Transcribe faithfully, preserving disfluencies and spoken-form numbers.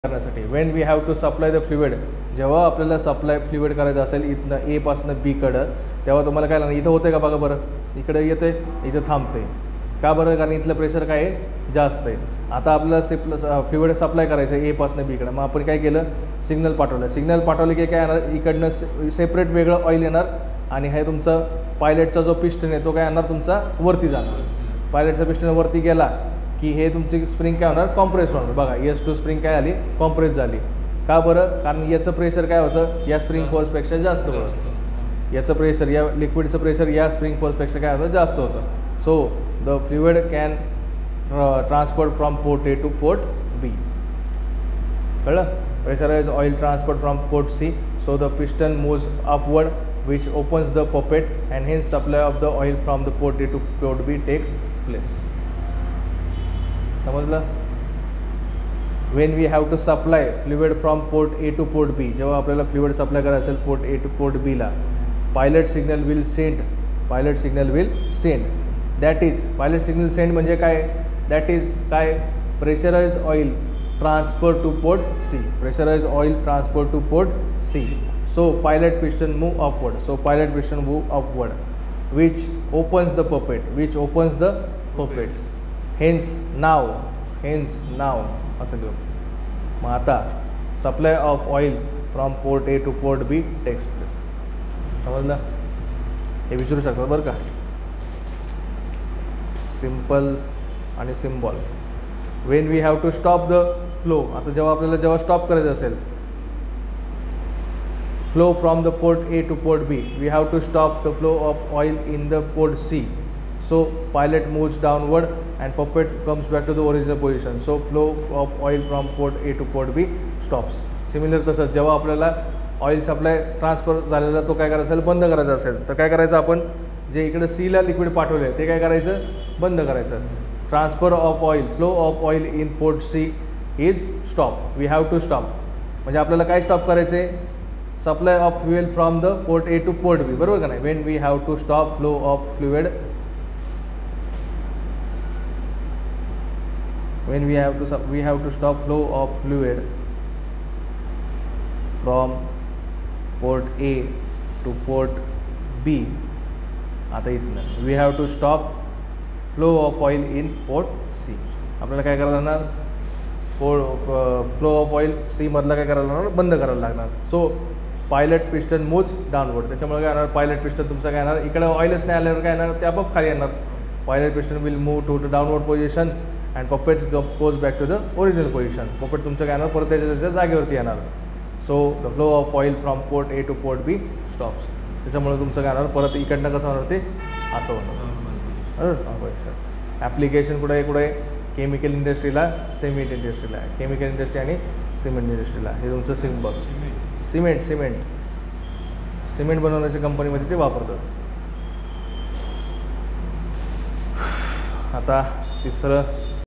करण्यासाठी when we have to supply the fluid, जेव्हा आपल्याला सप्लाय फ्लुइड करायचं असेल इथनं ए पासून बी कडं, तेव्हा तुम्हाला काय लागणार, इथं होते का बघा बरं, इकडे येते इथं थांबते का बरं, कारण इथलं प्रेशर काय आहे जास्त आहे. आता आपल्याला सिप फ्लुइड सप्लाय करायचं आहे ए पासून बी कडं, मग आपण काय केलं सिग्नल पाठवलं. सिग्नल पाठवलं की काय येणार, इकडनं सेपरेट वेगळं ऑइल येणार आणि हे तुमचं पायलटचा जो पिस्टन आहे तो काय येणार तुमचा वरती जाणार. पायलटचा पिस्टन वरती गेला की हे तुमची स्प्रिंग काय होणार कॉम्प्रेस होणार. बघा एस टू स्प्रिंग काय झाली कॉम्प्रेस झाली का बरं, कारण याचं प्रेशर काय होतं या स्प्रिंग फोर्सपेक्षा जास्त होतं. याचं प्रेशर या लिक्विडचं प्रेशर या स्प्रिंग फोर्सपेक्षा काय होतं जास्त होतं. So the fluid can transport from port A to port B. कळलं, pressurise oil transport from port C. So the piston moves upward which opens the poppet and hence supply of the oil from the port A to port B takes place. समजलं. when we have to supply fluid from port A to port B, जेव्हा आपल्याला fluid supply करायचं असेल port A to port B ला, pilot signal will send pilot signal will send that is pilot signal send म्हणजे काय, that is काय pressurise oil transfer to port C. Pressurise oil transfer to port C. So pilot piston move upward. So pilot piston move upward, which opens the puppet. Which opens the puppet. Hence now, hence now. असं लिहू. मग आता supply of oil from port A to port B takes place. समजलं? हे विचारू शकतात बरं का. Simple आणि symbol. When we have to stop the flow. आता जेव्हा आपल्याला जेव्हा स्टॉप करायचं असेल flow from the port A to port B, we have to stop the flow of oil in the port C. So pilot moves downward and puppet comes back to the original position. So flow of oil from port A to port B stops. Similar तसंच जेव्हा आपल्याला oil supply transfer झालेला तो काय करायचा असेल बंद करायचा असेल तर काय करायचं, आपण जे इकडे सीला लिक्विड पाठवले आहे ते काय करायचं बंद करायचं. Transfer of oil flow of oil in port C is stop. We have to stop म्हणजे आपल्याला काय स्टॉप करायचं आहे, supply of fuel from the port A to port B. बरोबर का नाही. When we have to stop flow of fluid when we have to we have to stop flow of fluid from port A to port B. आता इथनं we have to stop flow of oil in port C. आपल्याला काय करायला लागणार, port flow of oil C मधला काय करायला लागणार बंद करायला लागणार. So pilot piston moves downward. त्याच्यामुळे काय येणार पायलट पिस्टन तुमचं काय येणार, इकडे ऑइलच नाही आल्यावर काय येणार ते आपोआप खाली येणार. Pilot piston will move to the downward position and poppet goes back to the original position. Poppet तुमचं काय येणार परत त्याच्या त्याच्या जागेवरती येणार. So the flow of oil from port A to port B stops. त्याच्यामुळे तुमचं काय येणार परत इकडनं कसं होणार ते असं होणार. ॲप्लिकेशन कुठं आहे कुठं आहे, केमिकल इंडस्ट्रीला सिमेंट इंडस्ट्रीला आहे. केमिकल इंडस्ट्री आणि सिमेंट इंडस्ट्रीला हे तुमचं सिम्बल सिमेंट सिमेंट सिमेंट बनवण्याच्या कंपनीमध्ये ते वापरतात. आता तिसरं